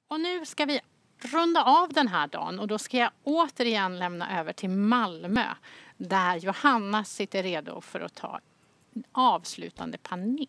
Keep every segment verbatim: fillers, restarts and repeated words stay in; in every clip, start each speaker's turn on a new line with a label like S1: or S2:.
S1: Och nu ska vi runda av den här dagen och då ska jag återigen lämna över till Malmö där Johanna sitter redo för att ta en avslutande panel.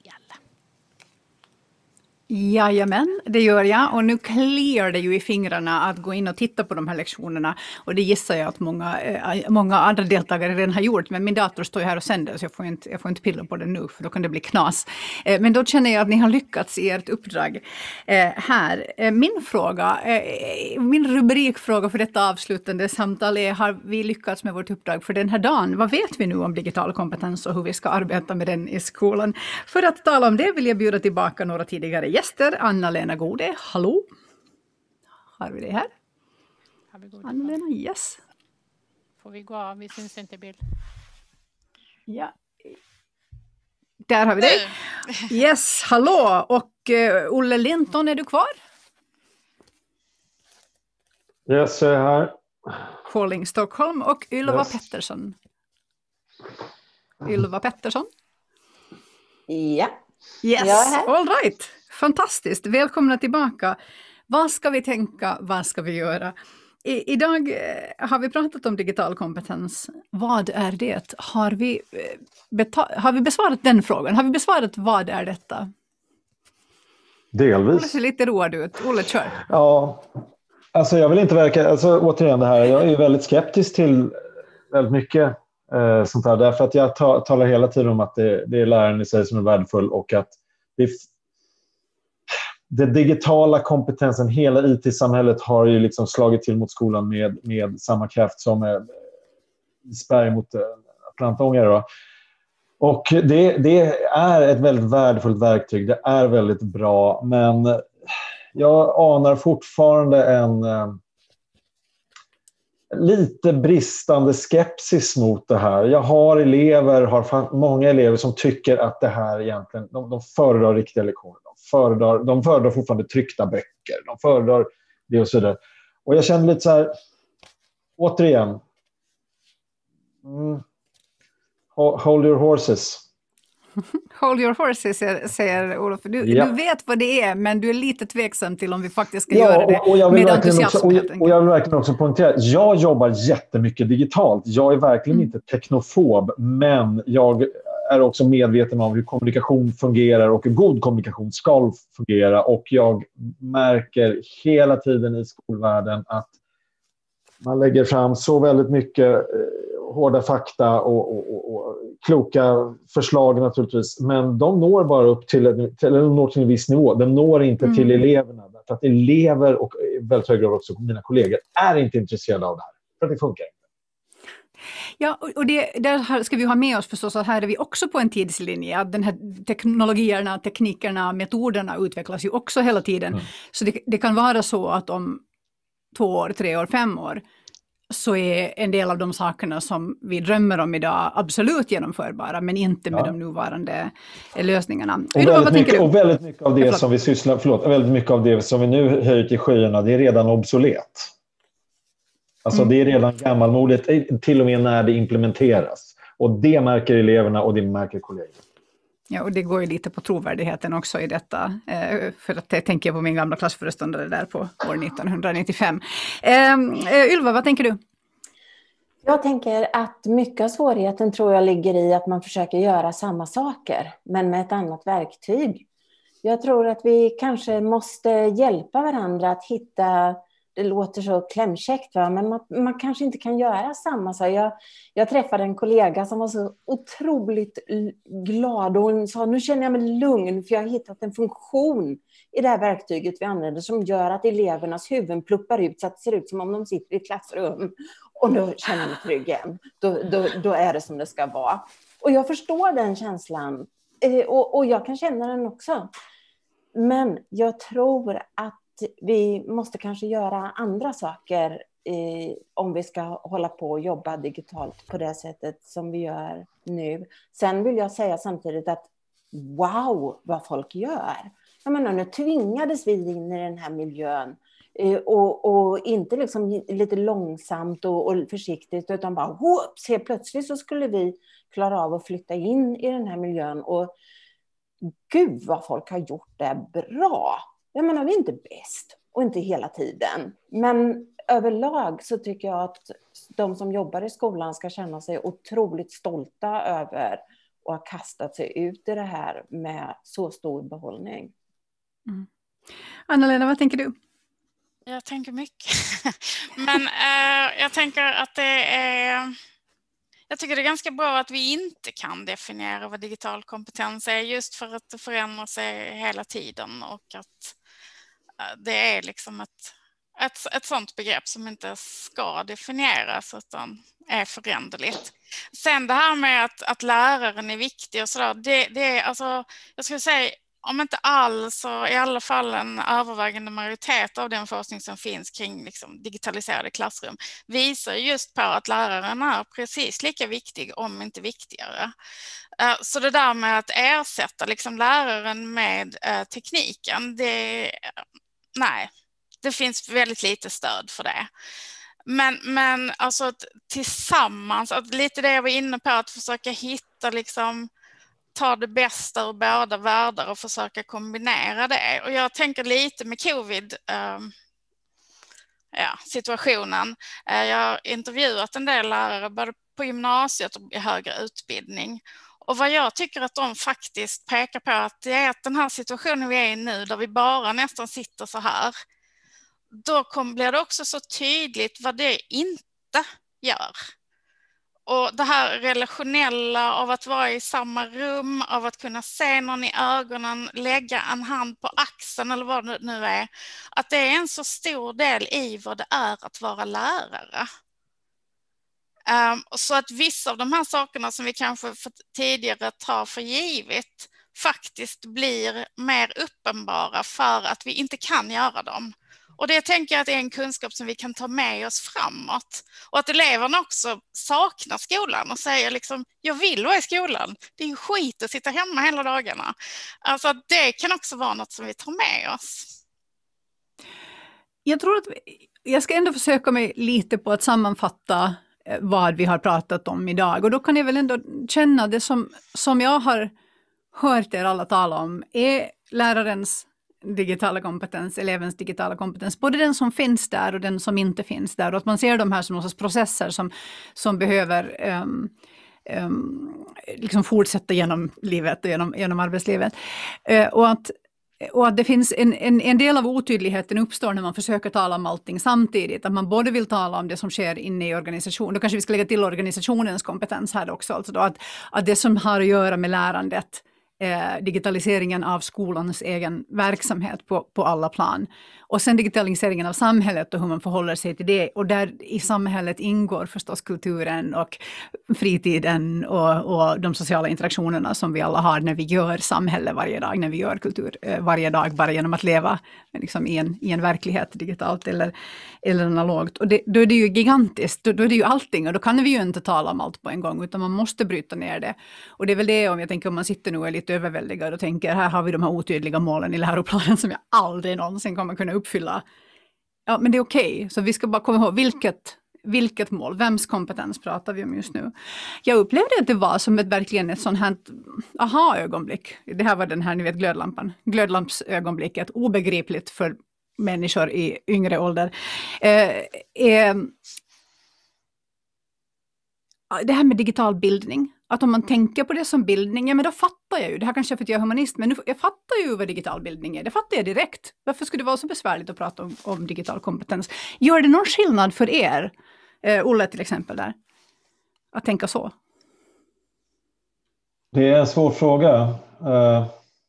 S2: Jajamän, det gör jag. Och nu kliar det ju i fingrarna att gå in och titta på de här lektionerna. Och det gissar jag att många, eh, många andra deltagare redan har gjort. Men min dator står ju här och sänder så jag får inte, jag får inte pilla på den nu för då kan det bli knas. Eh, men då känner jag att ni har lyckats i ert uppdrag eh, här. Eh, min fråga, eh, min rubrikfråga för detta avslutande samtal är: har vi lyckats med vårt uppdrag för den här dagen? Vad vet vi nu om digital kompetens och hur vi ska arbeta med den i skolan? För att tala om det vill jag bjuda tillbaka några tidigare gäster. Anna-Lena Gode, hallå. Har vi det här? Anna-Lena, yes.
S1: Får vi gå av? Vi syns inte i bild.
S2: Ja. Där har vi det. Yes, hallå. Och uh, Olle Linton, är du kvar?
S3: Yes, jag är här.
S2: Calling Stockholm. Och Ylva yes. Pettersson. Ylva Pettersson.
S4: Ja.
S2: Yes, all right. Fantastiskt. Välkomna tillbaka. Vad ska vi tänka? Vad ska vi göra? I, idag har vi pratat om digital kompetens. Vad är det? Har vi, beta- har vi besvarat den frågan? Har vi besvarat vad är detta?
S3: Delvis.
S2: Olle ser lite road ut. Olle, kör.
S3: Ja, alltså jag vill inte verka... Alltså återigen det här, jag är väldigt skeptisk till väldigt mycket eh, sånt här. Därför att jag ta, talar hela tiden om att det, det är läraren i sig som är värdefull och att det, det digitala kompetensen, hela I T-samhället har ju liksom slagit till mot skolan med, med samma kraft som är spärr mot Atlantångare då. Och det, det är ett väldigt värdefullt verktyg, det är väldigt bra, men jag anar fortfarande en eh, lite bristande skepsis mot det här. Jag har elever, har många elever som tycker att det här egentligen, de, de föredrar riktiga lektioner. De föredrar, de föredrar fortfarande tryckta böcker. De föredrar det och så där. Och jag känner lite så här, återigen, mm, hold your horses.
S2: Hold your horses, säger Olof. Du,
S3: ja.
S2: du vet vad det är, men du är lite tveksam till om vi faktiskt ska
S3: ja,
S2: göra det
S3: och, och jag vill
S2: med
S3: entusiasm.
S2: Också,
S3: och, jag, och jag vill verkligen också poängtera, jag jobbar jättemycket digitalt. Jag är verkligen mm. inte teknofob, men jag är också medveten om hur kommunikation fungerar och hur god kommunikation ska fungera. Och jag märker hela tiden i skolvärlden att man lägger fram så väldigt mycket eh, hårda fakta och, och, och, och kloka förslag naturligtvis. Men de når bara upp till, till, eller når till en viss nivå. De når inte mm. till eleverna. För att elever och väldigt hög grad också mina kollegor är inte intresserade av det här. För att det funkar inte.
S2: Ja, och det, där ska vi ha med oss förstås att här är vi också på en tidslinje. Att den här teknologierna, teknikerna, metoderna utvecklas ju också hela tiden. Mm. Så det, det kan vara så att om två år, tre år, fem år så är en del av de sakerna som vi drömmer om idag absolut genomförbara, men inte med ja. de nuvarande lösningarna.
S3: Och väldigt, vad mycket, du? och väldigt mycket av det förlåt. som vi sysslar, förlåt, väldigt mycket av det som vi nu höjer till skyarna, det är redan obsolet. Alltså mm. det är redan gammalmodigt, till och med när det implementeras. Och det märker eleverna och det märker kollegorna.
S2: Ja, och det går ju lite på trovärdigheten också i detta. Eh, för att jag tänker på min gamla klassföreståndare där på år nittonhundranittiofem. Eh, Ylva, vad tänker du?
S4: Jag tänker att mycket av svårigheten tror jag ligger i att man försöker göra samma saker, men med ett annat verktyg. Jag tror att vi kanske måste hjälpa varandra att hitta... Det låter så klämkäckt, va? Men man, man kanske inte kan göra samma. Så jag, jag träffade en kollega som var så otroligt glad och hon sa, nu känner jag mig lugn för jag har hittat en funktion i det här verktyget vi använder som gör att elevernas huvuden pluppar ut så att det ser ut som om de sitter i ett klassrum. Och då känner jag mig trygg igen. Då, då, då är det som det ska vara. Och jag förstår den känslan eh, och, och jag kan känna den också. Men jag tror att vi måste kanske göra andra saker eh, om vi ska hålla på och jobba digitalt på det sättet som vi gör nu. Sen vill jag säga samtidigt att wow vad folk gör. Jag menar, nu tvingades vi in i den här miljön eh, och, och inte liksom lite långsamt och, och försiktigt utan bara whoops, helt plötsligt så skulle vi klara av att flytta in i den här miljön och gud vad folk har gjort det bra. Jag menar, vi är inte bäst. och inte hela tiden. Men överlag så tycker jag att de som jobbar i skolan ska känna sig otroligt stolta över och ha kastat sig ut i det här med så stor behållning.
S2: Mm. Anna-Lena, vad tänker du?
S5: Jag tänker mycket. Men eh, jag tänker att det är... Jag tycker det är ganska bra att vi inte kan definiera vad digital kompetens är, just för att det förändrar sig hela tiden och att det är liksom ett, ett, ett sånt begrepp som inte ska definieras utan är föränderligt. Sen det här med att, att läraren är viktig och sådär, det, det är alltså, jag skulle säga, om inte all så i alla fall en övervägande majoritet av den forskning som finns kring liksom digitaliserade klassrum visar just på att läraren är precis lika viktig, om inte viktigare. Så det där med att ersätta liksom läraren med tekniken, det, nej, det finns väldigt lite stöd för det. Men, men alltså att tillsammans, att lite det jag var inne på, att försöka hitta liksom ta det bästa ur båda världar och försöka kombinera det. Och jag tänker lite med covid eh, ja, situationen. Eh, jag har intervjuat en del lärare både på gymnasiet och i högre utbildning. Och vad jag tycker att de faktiskt pekar på att det är att den här situationen vi är i nu, där vi bara nästan sitter så här, då kommer, blir det också så tydligt vad det inte gör. Och det här relationella av att vara i samma rum, av att kunna se någon i ögonen, lägga en hand på axeln eller vad det nu är, att det är en så stor del i vad det är att vara lärare. Um, så att vissa av de här sakerna som vi kanske för tidigare tar för givet faktiskt blir mer uppenbara för att vi inte kan göra dem. Och det tänker jag att är en kunskap som vi kan ta med oss framåt. Och att eleverna också saknar skolan och säger liksom, jag vill vara i skolan. Det är ju skit att sitta hemma hela dagarna. Alltså att det kan också vara något som vi tar med oss.
S2: Jag tror att jag ska ändå försöka mig lite på att sammanfatta vad vi har pratat om idag. Och då kan jag väl ändå känna det som, som jag har hört er alla tala om är lärarens digitala kompetens, elevens digitala kompetens, både den som finns där och den som inte finns där, och att man ser de här som någon sorts processer som, som behöver um, um, liksom fortsätta genom livet och genom, genom arbetslivet. Uh, och att Och att det finns en, en, en del av otydligheten uppstår när man försöker tala om allting samtidigt. Att man både vill tala om det som sker inne i organisationen. Då kanske vi ska lägga till organisationens kompetens här också. Alltså då att, att det som har att göra med lärandet, eh, digitaliseringen av skolans egen verksamhet på, på alla plan. Och sen digitaliseringen av samhället och hur man förhåller sig till det. Och där i samhället ingår förstås kulturen och fritiden och, och de sociala interaktionerna som vi alla har när vi gör samhälle varje dag, när vi gör kultur eh, varje dag, bara genom att leva liksom, i, en, i en verklighet digitalt eller, eller analogt. Och det, då är det ju gigantiskt, då, då är det ju allting, och då kan vi ju inte tala om allt på en gång, utan man måste bryta ner det. Och det är väl det, om jag tänker om man sitter nu och är lite överväldigad och tänker, här har vi de här otydliga målen i läroplanen som jag aldrig någonsin kommer kunna uppfylla. Ja, men det är okej. Okay. Så vi ska bara komma ihåg vilket, vilket mål, vems kompetens pratar vi om just nu. Jag upplevde att det var som ett verkligen ett sånt här aha-ögonblick. Det här var den här, ni vet, glödlampan. Glödlampsögonblicket, obegripligt för människor i yngre ålder. Eh, eh, det här med digital bildning. Att om man tänker på det som bildning, ja men då fattar jag ju. Det här kanske är för att jag är humanist, men nu, jag fattar ju vad digital bildning är. Det fattar jag direkt. Varför skulle det vara så besvärligt att prata om, om digital kompetens? Gör det någon skillnad för er? Eh, Olle till exempel där. Att tänka så.
S3: Det är en svår fråga. Uh,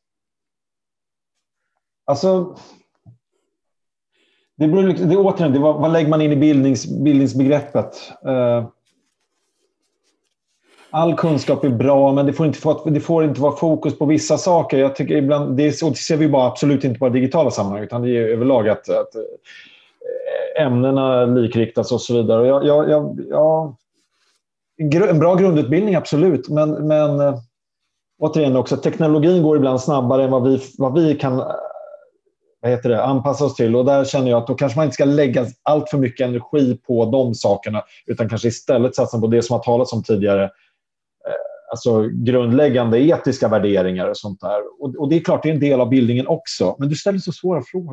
S3: alltså... Det beror, det, återigen, det, vad, vad lägger man in i bildnings, bildningsbegreppet? Uh, All kunskap är bra, men det får inte, få, det får inte vara fokus på vissa saker. Jag tycker ibland, det, är så, det ser vi bara absolut inte bara digitala sammanhang, utan det är överlag att, att ämnena likriktas och så vidare. Jag, jag, jag, jag, en bra grundutbildning, absolut, men, men återigen också, teknologin går ibland snabbare än vad vi, vad vi kan vad heter det, anpassa oss till. Och där känner jag att då kanske man inte ska lägga allt för mycket energi på de sakerna, utan kanske istället satsa på det som har talats om tidigare, alltså grundläggande etiska värderingar och sånt där. Och, och det är klart, det är en del av bildningen också. Men du ställer så svåra frågor.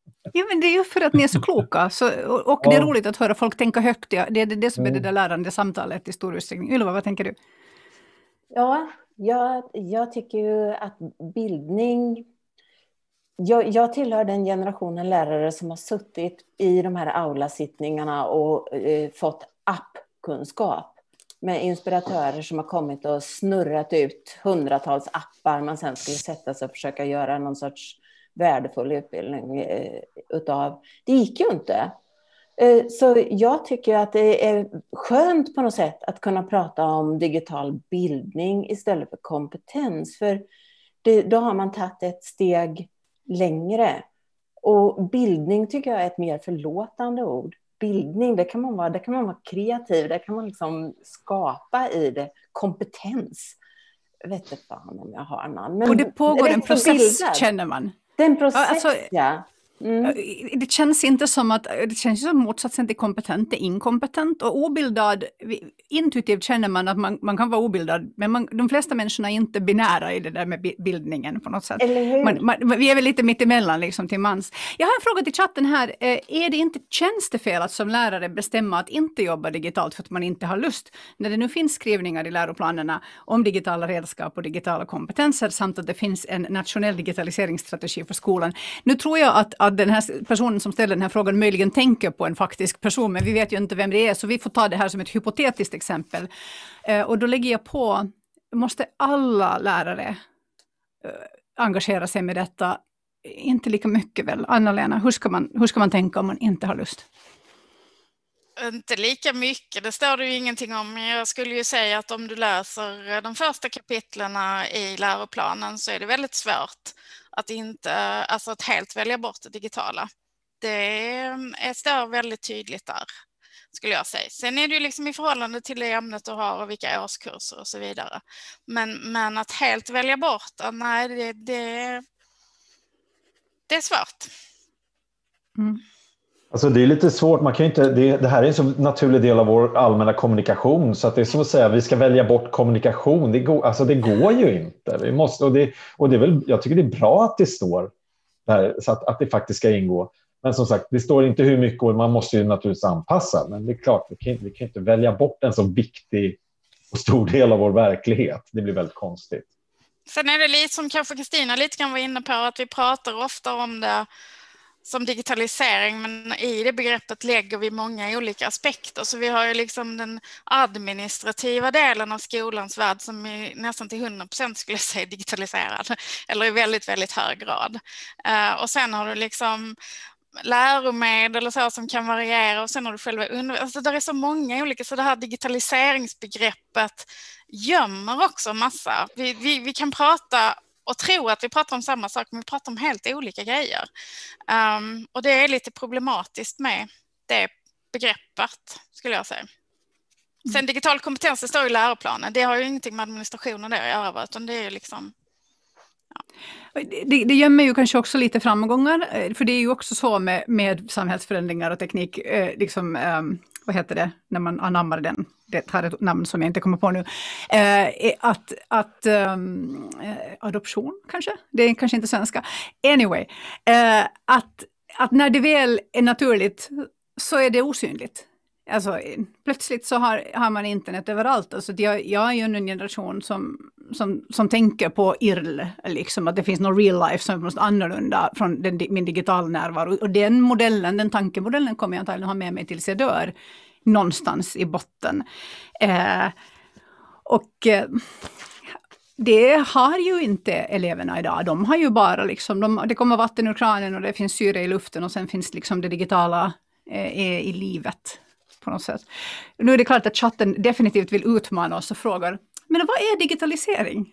S2: Ja, men det är ju för att ni är så kloka. Så, och och det är
S3: Ja.
S2: roligt att höra folk tänka högt. Ja. Det är det, det som är det
S3: Mm.
S2: där lärande samtalet i stor utsträckning. Ylva, vad tänker du?
S4: Ja, jag, jag tycker ju att bildning... Jag, jag tillhör den generationen lärare som har suttit i de här aulasittningarna och eh, fått appkunskap med inspiratörer som har kommit och snurrat ut hundratals appar man sen skulle sätta sig och försöka göra någon sorts värdefull utbildning eh, utav. Det gick ju inte. Eh, så jag tycker att det är skönt på något sätt att kunna prata om digital bildning istället för kompetens. För det, då har man tagit ett steg längre. Och bildning tycker jag är ett mer förlåtande ord. Bildning, det kan man vara, det kan man vara kreativ, det kan man liksom skapa i det. Kompetens. Jag vet inte fan om jag har någon. Men
S2: Och det pågår en process,
S4: bildad.
S2: Känner man.
S4: Det är en process,
S2: Ja, alltså,
S4: ja. Mm.
S2: Det känns inte som att det känns som motsatsen till kompetent är inkompetent och obildad. Intuitivt känner man att man, man kan vara obildad, men man, de flesta människorna är inte binära i det där med bildningen på något sätt.
S4: Eller hur?
S2: Man, man, vi är väl lite mitt emellan liksom till mans. Jag har en fråga till chatten här. Är det inte tjänstefel att som lärare bestämma att inte jobba digitalt för att man inte har lust? När det nu finns skrivningar i läroplanerna om digitala redskap och digitala kompetenser samt att det finns en nationell digitaliseringsstrategi för skolan. Nu tror jag att att den här personen som ställer den här frågan möjligen tänker på en faktisk person, men vi vet ju inte vem det är, så vi får ta det här som ett hypotetiskt exempel. Eh, och då lägger jag på, måste alla lärare eh, engagera sig med detta? Inte lika mycket väl. Anna-Lena, hur ska man, hur ska man tänka om man inte har lust?
S5: Inte lika mycket, det står det ju ingenting om. Jag skulle ju säga att om du läser de första kapitlerna i läroplanen så är det väldigt svårt att inte, alltså att helt välja bort det digitala. Det är, står väldigt tydligt där, skulle jag säga. Sen är det ju liksom i förhållande till det ämnet du har och vilka årskurser och så vidare. Men, men att helt välja bort, nej, det, det, det är svårt.
S2: Mm.
S3: Alltså det är lite svårt, man kan ju inte, det, det här är en så naturlig del av vår allmänna kommunikation så att det är som att säga vi ska välja bort kommunikation, det går, alltså det går ju inte. Vi måste, och det, och det är väl, jag tycker det är bra att det står där, så att, att det faktiskt ska ingå. Men som sagt, det står inte hur mycket och man måste ju naturligtvis anpassa, men det är klart, vi kan, vi kan inte välja bort en så viktig och stor del av vår verklighet. Det blir väldigt konstigt.
S5: Sen är det lite som kanske Kristina lite kan vara inne på, att vi pratar ofta om det som digitalisering, men i det begreppet lägger vi många olika aspekter. Så vi har ju liksom den administrativa delen av skolans värld som är nästan till hundra procent skulle jag säga digitaliserad, eller i väldigt, väldigt hög grad. Uh, och sen har du liksom läromedel och så som kan variera, och sen har du själva under... Alltså där är så många olika, så det här digitaliseringsbegreppet gömmer också massa. Vi, vi, vi kan prata och tro att vi pratar om samma sak, men vi pratar om helt olika grejer. Um, och det är lite problematiskt med det begreppet, skulle jag säga. Sen digital kompetens, det står i läroplanen. Det har ju ingenting med administration och det att göra, utan det är ju liksom... Ja.
S2: Det, det gömmer ju kanske också lite framgångar, för det är ju också så med, med samhällsförändringar och teknik, eh, liksom, eh, vad heter det, när man anammar den, det har ett namn som jag inte kommer på nu, eh, att, att eh, adoption kanske, det är kanske inte svenska, anyway, eh, att, att när det väl är naturligt så är det osynligt. Alltså, plötsligt så har, har man internet överallt. Alltså, jag, jag är ju en generation som, som, som tänker på I R L, liksom, att det finns någon real life som är något annorlunda från den, min digitala närvaro. Och den modellen, den tankemodellen kommer jag antagligen ha med mig tills jag dör, någonstans i botten. Eh, och eh, det har ju inte eleverna idag. De har ju bara liksom, de, det kommer vatten ur kranen och det finns syre i luften och sen finns liksom det digitala eh, i livet. På något sätt. Nu är det klart att chatten definitivt vill utmana oss och frågar, men vad är digitalisering?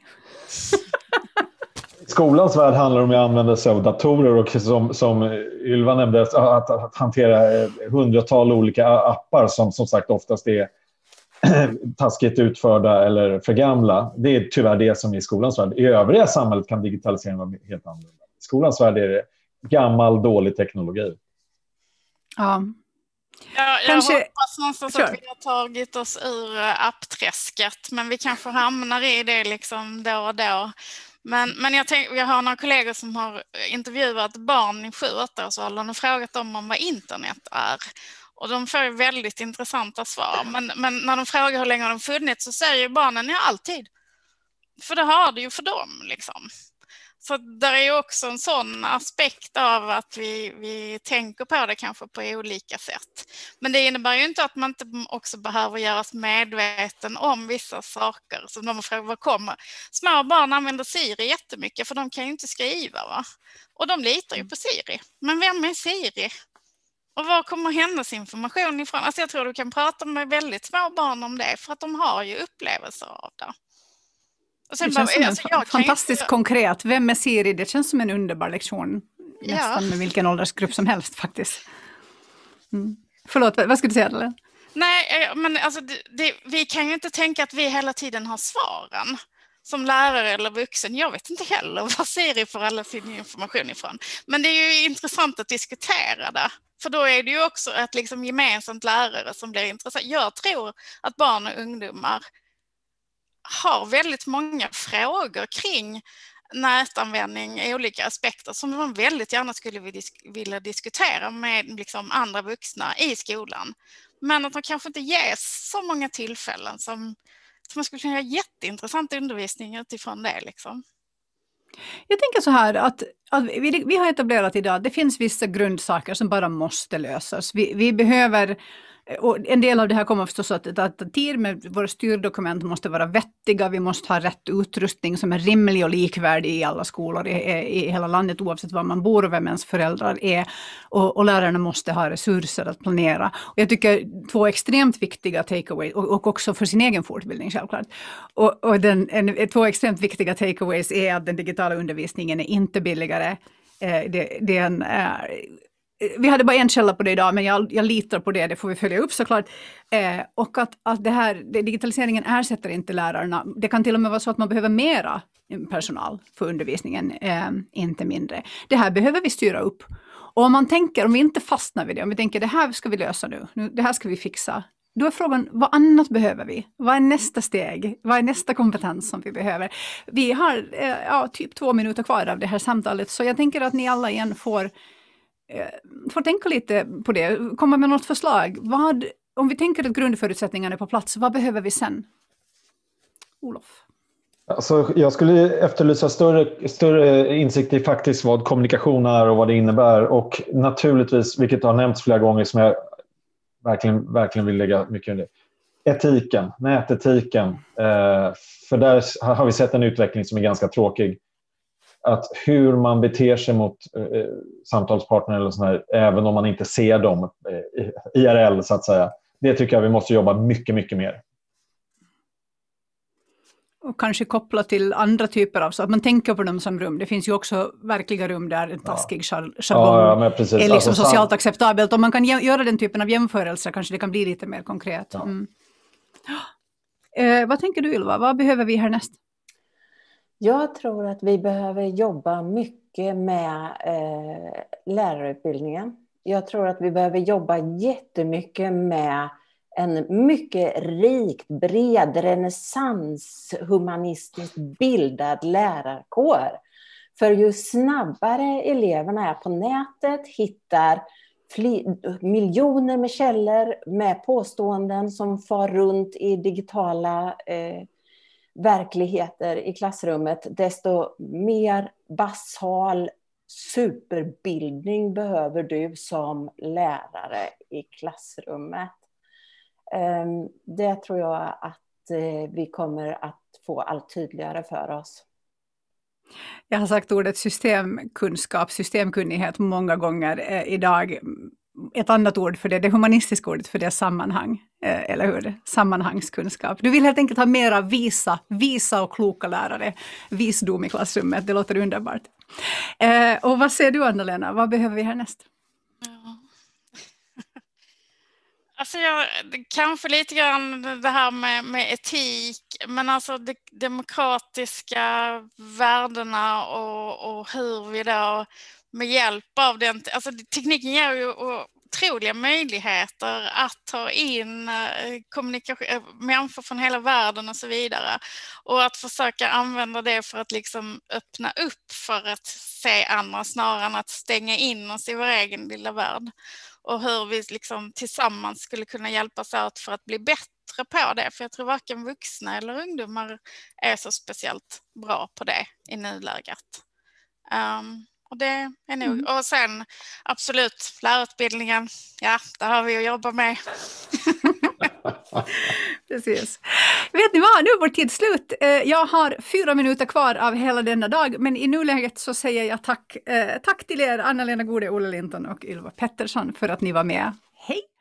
S3: Skolans värld handlar om att använda sig av datorer och som, som Ylva nämnde, att, att, att hantera hundratal olika appar som som sagt oftast är taskigt utförda eller för gamla. Det är tyvärr det som är i skolans värld. I övriga samhället kan digitalisering vara helt annorlunda. I skolans värld är det gammal, dålig teknologi.
S2: Ja.
S5: Ja, jag
S2: kanske...
S5: hoppas någonstans
S2: Kör.
S5: att vi har tagit oss ur appträsket, men vi kanske hamnar i det liksom då och då. Men, men jag, tänk, jag har några kollegor som har intervjuat barn i sju åtta års åldern och frågat dem om vad internet är. Och de får väldigt intressanta svar. Men, men när de frågar hur länge de funnits så säger barnen ja, alltid. För det har det ju för dem liksom. Så där är ju också en sån aspekt av att vi, vi tänker på det kanske på olika sätt. Men det innebär ju inte att man inte också behöver göras medveten om vissa saker. Som de frågar vad kommer. Små barn använder Siri jättemycket för de kan ju inte skriva va. Och de litar ju på Siri. Men vem är Siri? Och var kommer hennes information ifrån? Alltså jag tror du kan prata med väldigt små barn om det för att de har ju upplevelser av det.
S2: Och sen det känns bara, som en alltså, fantastiskt inte... konkret. Vem är Siri? Det känns som en underbar lektion. Ja. Nästan med vilken åldersgrupp som helst faktiskt. Mm. Förlåt, vad skulle du säga? Eller?
S5: Nej, men alltså, det, det, vi kan ju inte tänka att vi hela tiden har svaren. Som lärare eller vuxen. Jag vet inte heller vad Siri får alla sin information ifrån. Men det är ju intressant att diskutera det. För då är det ju också ett liksom gemensamt lärare som blir intressant. Jag tror att barn och ungdomar har väldigt många frågor kring nätanvändning i olika aspekter som man väldigt gärna skulle vilja diskutera med liksom andra vuxna i skolan. Men att de kanske inte ges så många tillfällen som, som man skulle kunna göra jätteintressant undervisning utifrån det. Liksom.
S2: Jag tänker så här att, att vi, vi har etablerat idag att det finns vissa grundsaker som bara måste lösas. Vi, vi behöver... Och en del av det här kommer förstås att, att tid med våra styrdokument måste vara vettiga. Vi måste ha rätt utrustning som är rimlig och likvärdig i alla skolor i, i hela landet oavsett var man bor och vem ens föräldrar är. Och, och lärarna måste ha resurser att planera. Och jag tycker två extremt viktiga takeaways och, och också för sin egen fortbildning självklart. Och, och den, en, två extremt viktiga takeaways är att den digitala undervisningen är inte billigare. Eh, det, det är en... Eh, Vi hade bara en källa på det idag, men jag, jag litar på det. Det får vi följa upp såklart. Eh, och att, att det här, det, digitaliseringen ersätter inte lärarna. Det kan till och med vara så att man behöver mera personal för undervisningen, eh, inte mindre. Det här behöver vi styra upp. Och om man tänker, om vi inte fastnar vid det, om vi tänker det här ska vi lösa nu, nu det här ska vi fixa. Då är frågan, vad annat behöver vi? Vad är nästa steg? Vad är nästa kompetens som vi behöver? Vi har eh, ja, typ två minuter kvar av det här samtalet, så jag tänker att ni alla igen får får tänka lite på det, komma med något förslag. Vad, om vi tänker att grundförutsättningarna är på plats, vad behöver vi sen? Olof?
S3: Alltså, jag skulle efterlysa större, större insikt i faktiskt vad kommunikation är och vad det innebär. Och naturligtvis, vilket har nämnts flera gånger som jag verkligen, verkligen vill lägga mycket i det. Etiken, nätetiken. Eh, för där har vi sett en utveckling som är ganska tråkig. Att hur man beter sig mot eh, samtalspartner eller sån här, även om man inte ser dem eh, I R L så att säga. Det tycker jag vi måste jobba mycket, mycket mer.
S2: Och kanske koppla till andra typer av, så att man tänker på dem som rum. Det finns ju också verkliga rum där en taskig jargong ja, ja, är liksom alltså, socialt sam- acceptabelt. Om man kan göra den typen av jämförelser kanske det kan bli lite mer konkret. Ja. Mm. Eh, vad tänker du Ylva? Vad behöver vi härnäst?
S4: Jag tror att vi behöver jobba mycket med eh, lärarutbildningen. Jag tror att vi behöver jobba jättemycket med en mycket rik, bred, renässans, humanistiskt bildad lärarkår. För ju snabbare eleverna är på nätet, hittar fl- miljoner med källor med påståenden som far runt i digitala eh, verkligheter i klassrummet, desto mer basal superbildning behöver du som lärare i klassrummet. Det tror jag att vi kommer att få allt tydligare för oss.
S2: Jag har sagt ordet systemkunskap, systemkunnighet många gånger idag. Ett annat ord för det, det humanistiska ordet för det är sammanhang, eller hur? Sammanhangskunskap. Du vill helt enkelt ha mera visa, visa och kloka lärare, visdom i klassrummet, det låter underbart. Eh, och vad säger du Anna-Lena, vad behöver vi härnäst?
S5: Ja. Alltså jag, kanske lite grann det här med, med etik, men alltså de demokratiska värdena och, och hur vi då med hjälp av den, alltså tekniken ger ju otroliga möjligheter att ta in kommunikation, människor från hela världen och så vidare. Och att försöka använda det för att liksom öppna upp för att se andra snarare än att stänga in oss i vår egen lilla värld. Och hur vi liksom tillsammans skulle kunna hjälpas åt för att bli bättre på det. För jag tror varken vuxna eller ungdomar är så speciellt bra på det i nuläget. Um, och det är nog. Mm. Och sen absolut lärarutbildningen. Ja, där har vi att jobba med.
S2: Precis. Vet ni vad, nu är vår tid slut. Jag har fyra minuter kvar av hela denna dag, men i nuläget så säger jag tack, tack till er, Anna-Lena Gode, Olle Linton och Ylva Pettersson, för att ni var med. Hej!